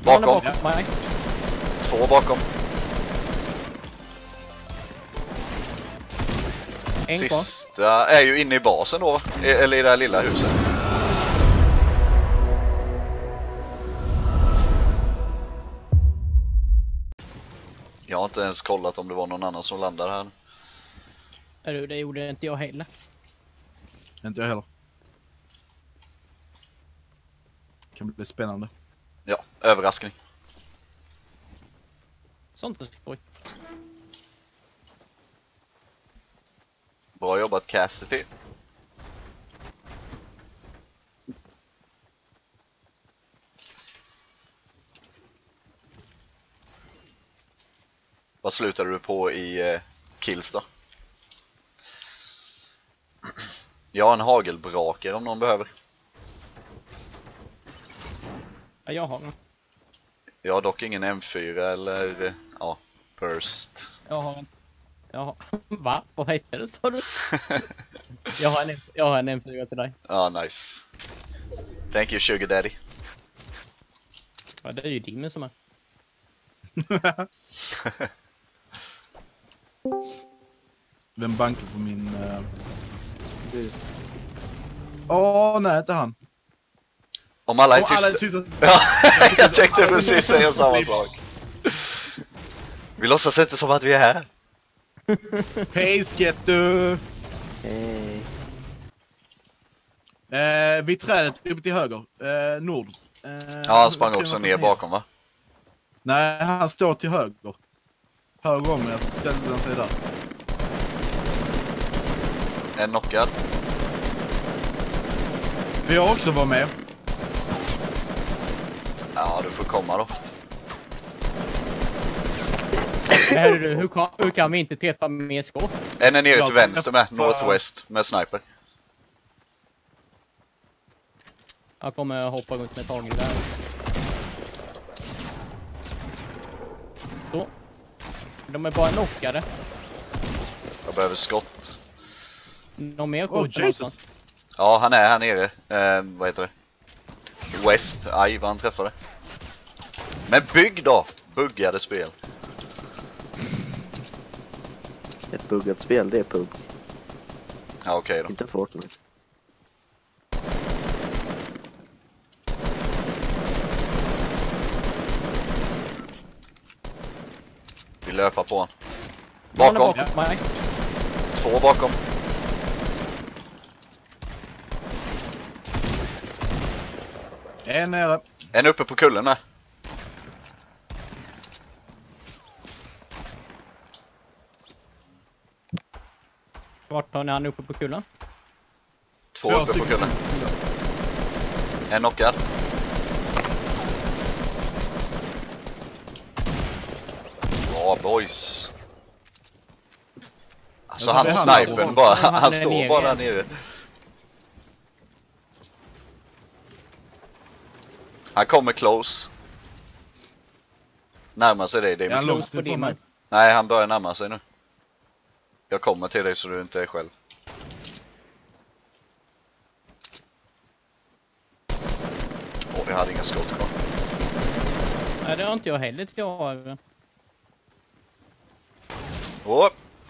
Bakom. Mig. 2 bakom. En kvar. Sista är ju inne i basen då. Eller i det här lilla huset. Jag har inte ens kollat om det var någon annan som landar här. Det gjorde inte jag heller. Inte jag heller. Kan bli spännande. Ja, överraskning. Sånt är skoj. Bra jobbat Cassidy. Vad slutade du på i kills då? Jag har en hagelbrakare om någon behöver. Ja, jag har den. Jag har dock ingen M4 eller ja, burst. Jag har en. Va? Vad heter det, sa du? jag har en M4 till dig. Ja, nice. Thank you sugar daddy. Ja, det är ju Dimmen som är. Vem bankar på min... nej, inte han. Om alla är Om alla är tysta. tysta. Ja, jag tänkte precis säga samma sak. Vi låtsas inte som att vi är här. Hej, Skettu! Vid trädet uppe till höger. Nord. Ja, han sprang också ner bakom, va? Nej, han står till höger. Höger om jag ställde den sig där. En knockad. Vi har också varit med. Ja, du får komma då. Hur kan vi inte träffa mer skott? En är nere till vänster med, northwest, med sniper. Jag kommer hoppa runt med taget där. Så. De är bara knockade. Jag behöver skott. De mer Oh, skott Jesus! Ja, han är här nere. Vad heter det? West. Aj, vad han träffade. Men bygg då! Buggade spel. Ett buggat spel, det är PUBG. Ja, okej då. Inte Fortnite. Vi löper på honom. Han är Bakom. bakom mig. 2 bakom. En nere. En uppe på kullen med. Vart har ni han uppe på kullen? 2 uppe på kullen. En knockad. Bra boys. Alltså han snipern bara, han står bara där nere. Han kommer close. Närmar sig dig, Är han David. långt på ifrån din mig? Nej, han börjar närma sig nu. Jag kommer till dig så du inte är själv. Åh, jag hade inga skott kvar. Nej, det har inte jag heller till jag har. Åh!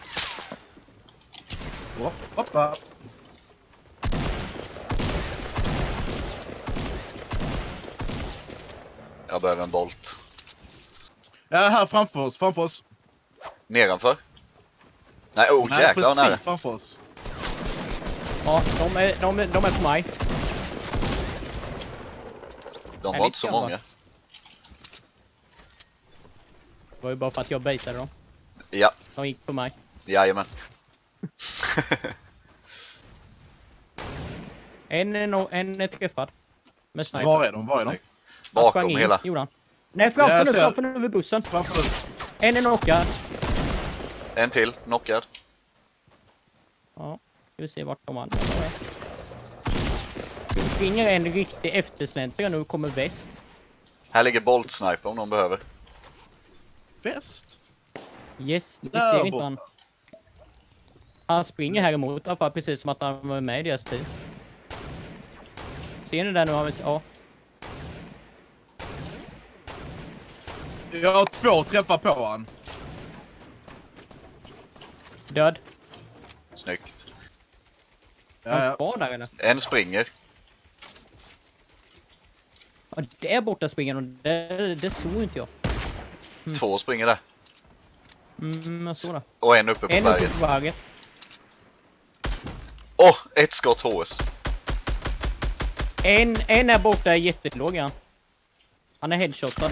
Hoppa! Jag behöver en bolt. Ja, här framför oss. Nedanför? Nej, Nej, jäklar nära. precis framför oss. Ja, de är på mig. De var inte så många. Det var ju bara för att jag baitade dem. Ja, De gick på mig. jajamän. En är träffad. Med sniper. Var är de? Han sprang Bakom in, hela. gjorde han. Nej, Ja, jag ser. framför nu vid bussen. Framför oss. En är knockad. En till, knockad. Ja, ska vi se vart de andra är. Vi springer en riktig eftersläntra nu och kommer väst. Här ligger bolt sniper om någon behöver. Fest. Yes, vi Där ser inte borta. han. Han springer här emot i alla fall, precis som att han var med i deras tid. Ser ni där nu? Ja. Jag har 2 träffar på han. Död. Snyggt. Är han Ja, kvar där eller? En springer. Ja, där borta springer de. Det såg inte jag. 2 springer där. Jag såg det. Och en uppe på En uppe berget. på berget. Åh, ett skott HS. En är borta är jättelåg han. Han är headshotad.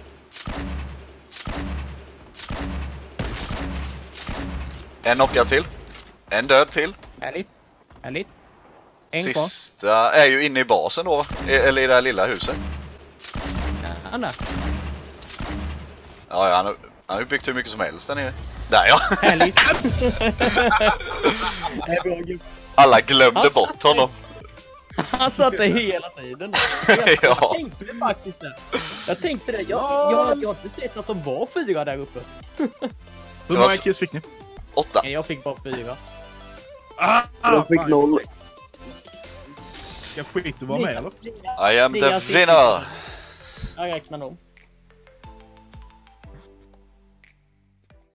En knockad till. En död till. Härligt. Härligt. En kvar. Sista är ju inne i basen då, va? Eller i det här lilla huset. Han där. Ja, han har ju byggt hur mycket som helst där nere. Där ja! Härligt. Det är bra, gubbe. Alla glömde Han bort satt honom. Han satt där hela tiden. Ja. Jag tänkte det faktiskt det. Jag tänkte det. Jag har inte sett att de var 4 där uppe. hur många kills fick ni? 8. Nej, jag fick bara 4. Jag fick fan. 0. Ska skit du vara med eller? I am the Deras winner! Jag räknar dem.